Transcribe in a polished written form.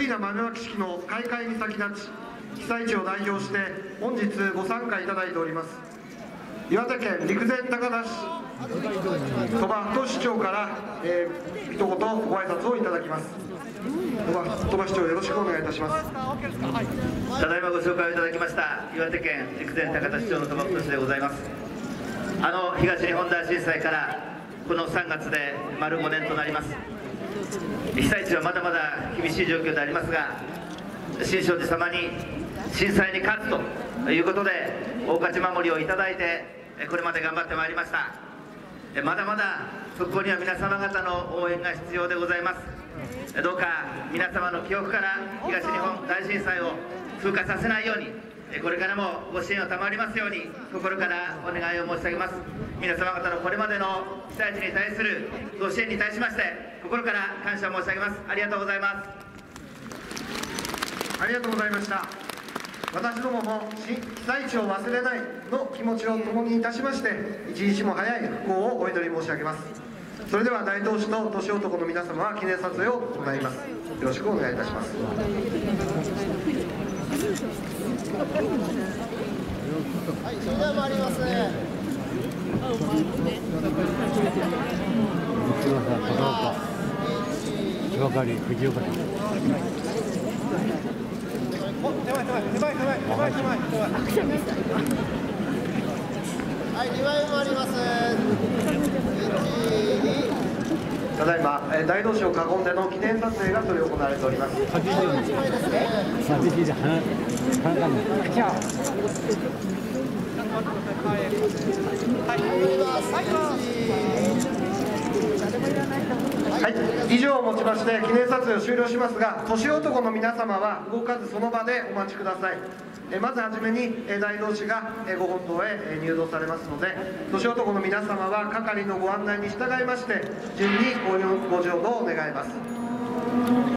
な丸脇式の開会に先立ち、被災地を代表して本日ご参加いただいております岩手県陸前高田市鳥羽都市長から一言ご挨拶をいただきます。鳥羽市長、よろしくお願いいたします。 ただいまご紹介をいただきました岩手県陸前高田市長の鳥羽太でございます。東日本大震災からこの3月で丸5年となります。被災地はまだまだ厳しい状況でありますが、新勝寺様に震災に勝つということで大勝ち守りをいただいてこれまで頑張ってまいりました。まだまだ復興には皆様方の応援が必要でございます。どうか皆様の記憶から東日本大震災を風化させないように、これからもご支援を賜りますように心からお願いを申し上げます。皆様方のこれまでの被災地に対するご支援に対しまして心から感謝申し上げます。ありがとうございます。 ありがとうございました。私どもも被災地を忘れないの気持ちを共にいたしまして、一日も早い復興をお祈り申し上げます。それでは大東市と年男の皆様は記念撮影を行います。よろしくお願いいたします。 はい、それでは回りますね。 藤岡に藤岡にはい、2枚回ります。 ただいま大東市を囲んでの記念撮影が執り行われております。はい、以上をもちまして記念撮影を終了しますが、年男の皆様は動かずその場でお待ちください。まずはじめに大東市がご本堂へ入道されますので、年男の皆様は係のご案内に従いまして順にご乗道を願います。